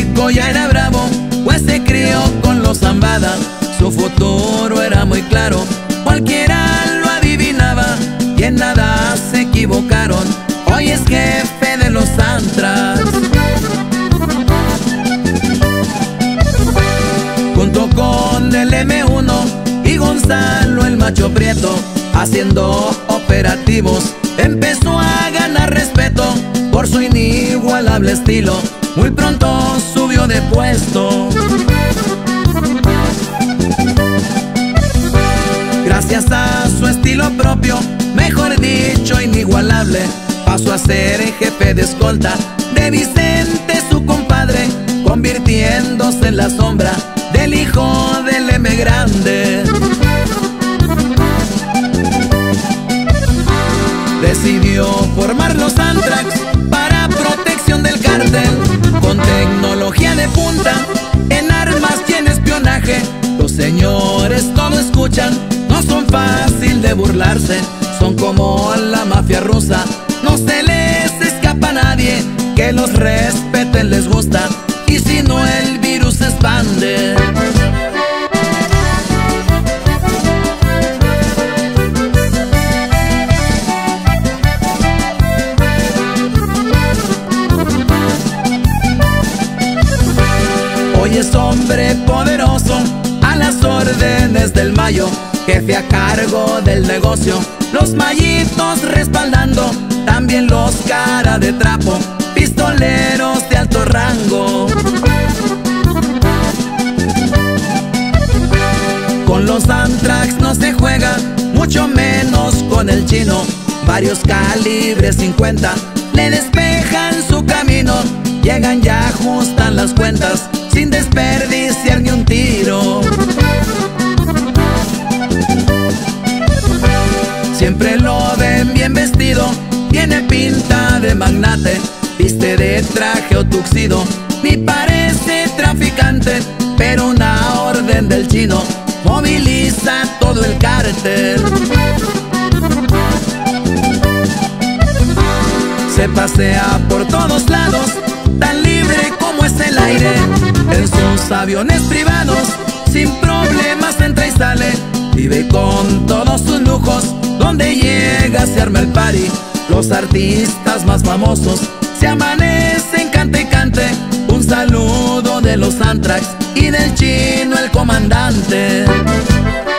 chico ya era bravo, pues se crió con los Zambada. Su futuro era muy claro, cualquiera lo adivinaba y en nada se equivocaron. Hoy es jefe de los Antrax, junto con el M1 y Gonzalo el Macho Prieto. Haciendo operativos empezó a ganar respeto por su inigualable estilo. Muy pronto subió de puesto, gracias a su estilo propio, mejor dicho inigualable. Pasó a ser jefe de escolta de Vicente, su compadre, convirtiéndose en la sombra del hijo del M grande. Decidió formar los Antrax para protección del cártel, con tecnología de punta en armas y en espionaje. Los señores todo escuchan, no son fácil de burlarse, son como la mafia rusa, no se les escapa a nadie, que los respeten les gusta, y si no el virus se expande. Hoy es hombre poderoso, a las órdenes del Mayo, jefe a cargo del negocio, los Mayitos respaldando, también los cara de trapo, pistoleros de alto rango. Con los Antrax no se juega, mucho menos con el chino. Varios calibres 50 le despejan su camino, llegan y ajustan las cuentas sin desperdiciar ni un tiro. Siempre lo ven bien vestido, tiene pinta de magnate, viste de traje o tuxido, ni parece traficante, pero una orden del chino moviliza todo el cártel. Se pasea por todos lados, tan libre como es el aire, en sus aviones privados, sin problemas entra y sale, vive con todos sus lujos, donde llega se arma el party. Los artistas más famosos se amanecen cante y cante, un saludo de los Antrax y del chino el comandante.